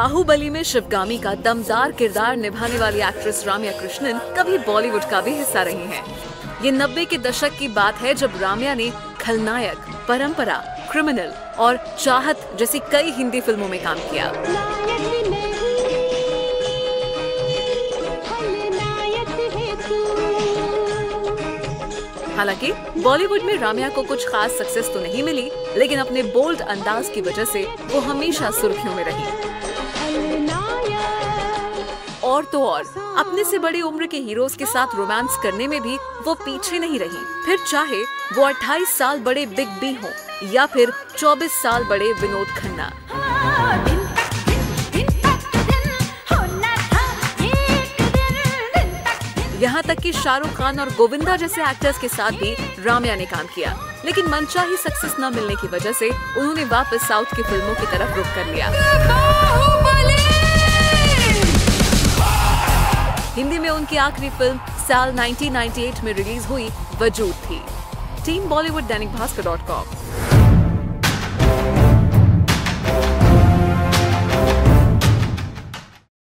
बाहुबली में शिवगामी का दमदार किरदार निभाने वाली एक्ट्रेस राम्या कृष्णन कभी बॉलीवुड का भी हिस्सा रही हैं। ये 90 के दशक की बात है जब राम्या ने खलनायक, परंपरा, क्रिमिनल और चाहत जैसी कई हिंदी फिल्मों में काम किया। हालांकि बॉलीवुड में राम्या को कुछ खास सक्सेस तो नहीं मिली, लेकिन अपने बोल्ड अंदाज की वजह से वो हमेशा सुर्खियों में रही। और तो और अपने से बड़ी उम्र के हीरोज के साथ रोमांस करने में भी वो पीछे नहीं रही। फिर चाहे वो 28 साल बड़े बिग बी हो या फिर 24 साल बड़े विनोद खन्ना। यहाँ तक कि शाहरुख खान और गोविंदा जैसे एक्टर्स के साथ भी राम्या ने काम किया, लेकिन मनचाही सक्सेस न मिलने की वजह से उन्होंने वापस साउथ की फिल्मों की तरफ रुख कर लिया। हिंदी में उनकी आखिरी फिल्म साल 1998 में रिलीज हुई वजूद थी। टीम बॉलीवुड दैनिक भास्कर.com।